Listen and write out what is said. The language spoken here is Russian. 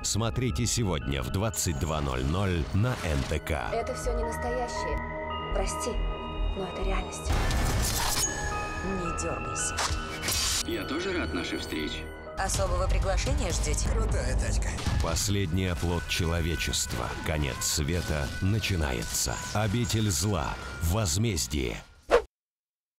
Смотрите сегодня в 22:00 на НТК. Это все не настоящее. Прости, но это реальность. Не дергайся. Я тоже рад нашей встрече. Особого приглашения ждете? Крутая тачка. Последний оплот человечества. Конец света начинается. Обитель зла. Возмездие.